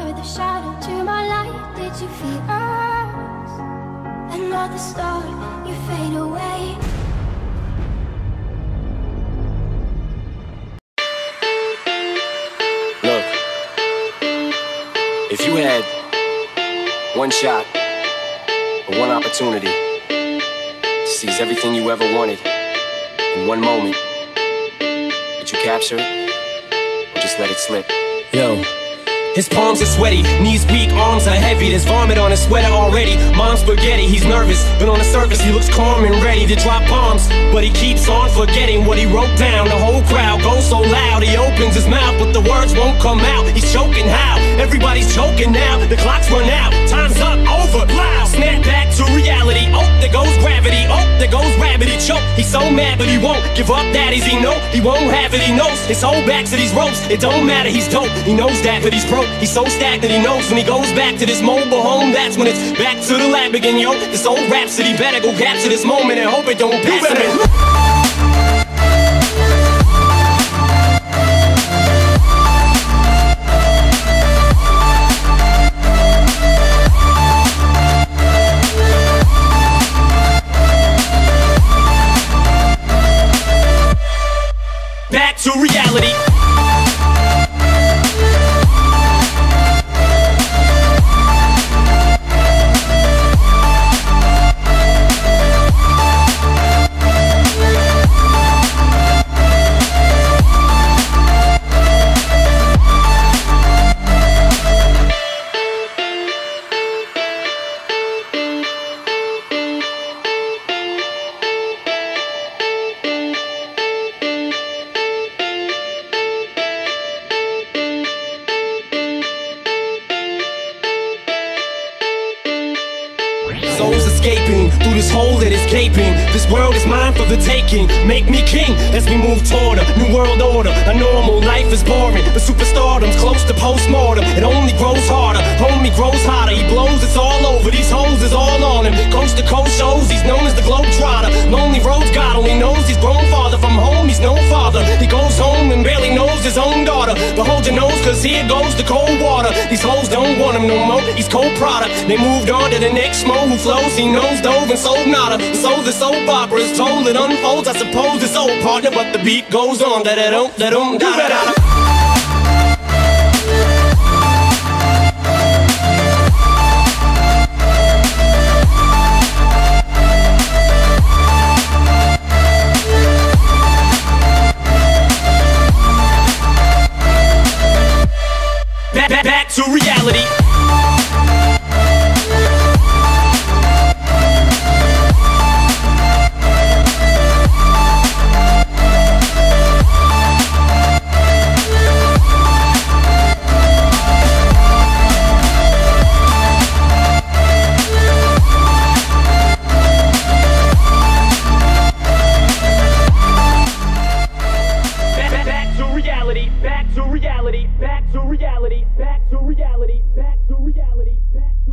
were the shadow to my light. Did you feel us? Another star, you fade away. Look, if you had one shot or one opportunity to seize everything you ever wanted in one moment, would you capture it or just let it slip? Yo. His palms are sweaty, knees weak, arms are heavy. There's vomit on his sweater already. Mom's spaghetti, he's nervous, but on the surface he looks calm and ready to drop bombs. But he keeps on forgetting what he wrote down. The whole crowd goes so loud, he opens his mouth, but the words won't come out. He's choking how? Everybody's choking now. The clock's run out, time's up, over, loud. Snap back to reality. Oh, there goes gravity. Oh, there goes rabbit, he choke. He's so mad, but he won't give up. Daddies, he know he won't have it. He knows his whole back to these ropes. It don't matter, he's dope. He knows that, but he's broke. He's so stagnant, he knows when he goes back to this mobile home, that's when it's back to the lab again, yo. This old rhapsody better go capture this moment and hope it don't pass him. Back to reality. Souls escaping through this hole that is gaping. This world is mine for the taking. Make me king as we move toward a new world order. A normal life is boring, but superstardom's close to postmortem. It only grows harder, homie grows hotter. He blows, it's all over, these hoes is all on him. Coast to coast shows, he's known as the Globetrotter. Lonely roads, God only knows he's grown farther from home. He's no father, he goes home and barely knows his own daughter. But hold your nose, cause here goes the cold water. These hoes don't want him no more, he's cold product. They moved on to the next mo who flows. He knows dove and sold nada. So the soap opera is told, it unfolds. I suppose it's old partner, but the beat goes on. Da-da-dum, da-dum, da-da-da. Back to reality. Back to reality, back to reality, back to reality, back to reality, back to reality, back